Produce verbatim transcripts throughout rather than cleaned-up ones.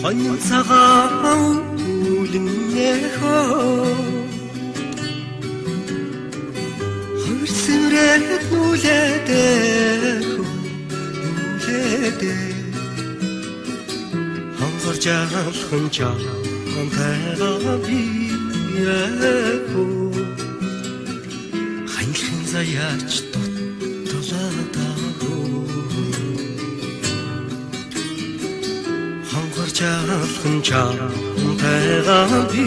Хонин цагаан үлнэхөө хөрсөмрээд нүлэдэх нүлэдэх хонгорж алхан чам тайгаа би яхөө ханьхан заяач доттолоо Чалхан чам тайгаа би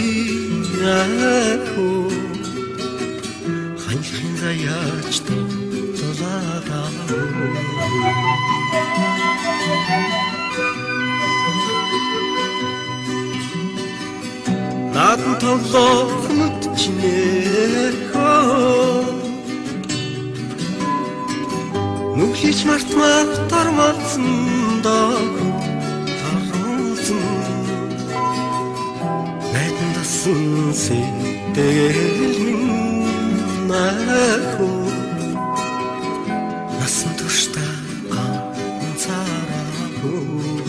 яхөө ханьхан заяач доттолоо Наадан тоглох мэдчнэхөө Нүхлэж мартмаар тармалсан доо Найдан дасан сэтгэл минь нахуу насан туршдаа ганцаараагүй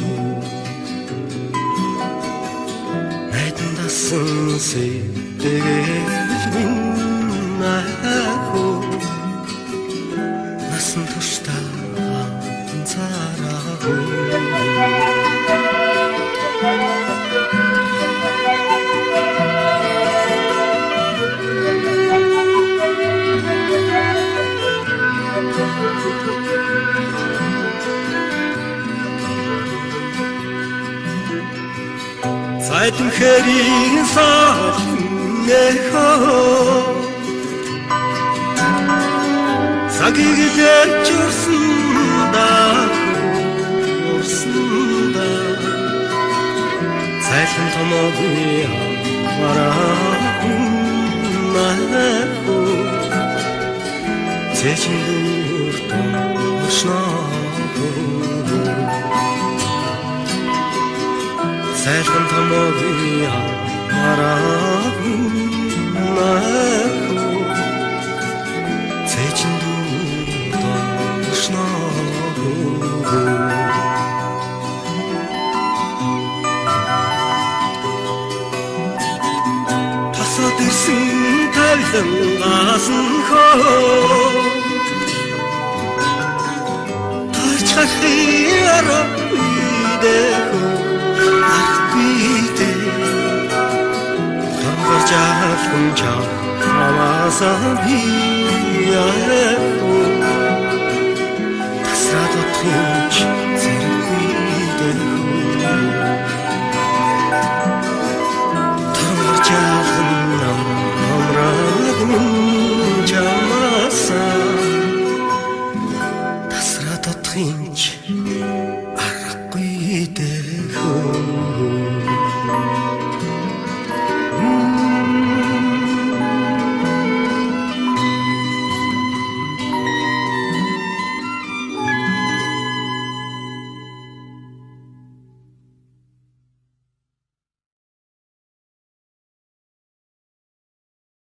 Найдан дасан сэтгэл минь нахуу насан туршдаа ганцаараагүй Зайдын хэрийн сахнэхөө Цагийг лэж урсан да урсан да Зайлан томоогүй амараагүй нахуу Цэчин дүр томшнаагүй Зайлан томоогүй амараагүй нахуу Цэчин дүр томшнаагүй Тасад ирсэн тавилан гасан хөө Тарч хахиараа үйдэхөө Жахан чам хамаасан би яхуу Тасраад утгын